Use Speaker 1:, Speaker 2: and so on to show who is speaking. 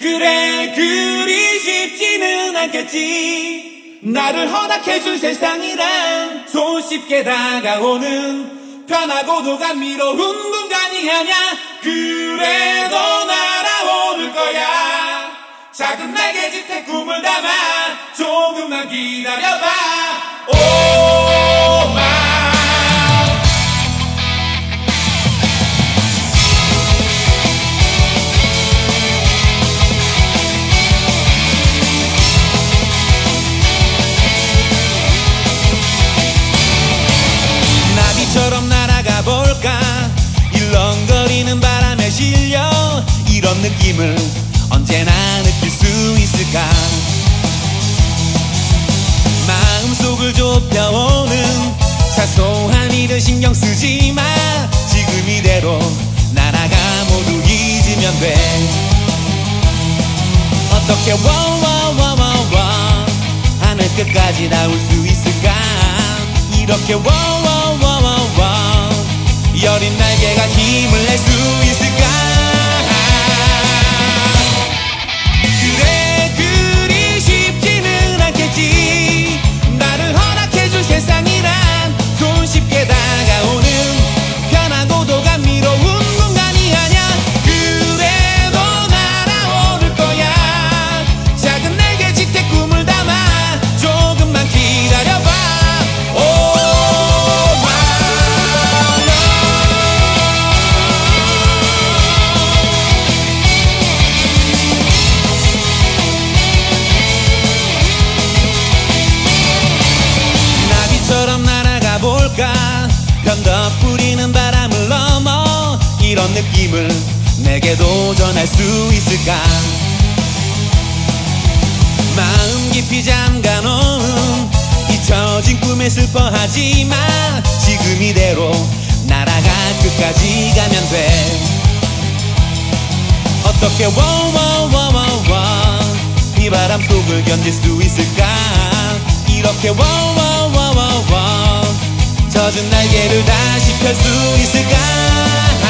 Speaker 1: 그래 그리 쉽지는 않겠지. 나를 허락해준 세상이란 손쉽게 다가오는 편하고도 감미로운 공간이 아냐. 그래도 날아오를 거야. 작은 날개짓에 꿈을 담아 조금만 기다려봐. 오마 나비처럼 날아가 볼까. 일렁거리는 바람에 실려 이런 느낌을 언제나 느낄 수 있을까. 마음속을 좁혀오는 사소한 일을 신경 쓰지 마. 지금 이대로 날아가 모두 잊으면 돼. 어떻게 워워워워워 하늘 끝까지 닿을 수 있을까. 이렇게 워워워워워 여린 날개가 힘을 낼 수 있을까. 그래 그리 쉽지는 않겠지. 나를 허락해줄 세상이란 손쉽게 다가오는 편하고도 감미로운 공간이 아냐. 그래도 날아오를 거야. 작은 날개짓에 꿈을 담아 조금만 기다려봐. 편덕 뿌리는 바람을 넘어 이런 느낌을 내게도 전할 수 있을까. 마음 깊이 잠가놓은 잊혀진 꿈에 슬퍼하지 마. 지금 이대로 날아가 끝까지 가면 돼. 어떻게 워워워워워 이 바람 속을 견딜 수 있을까. 이렇게 워워워워워 젖은 날개를 다시 펼 수 있을까.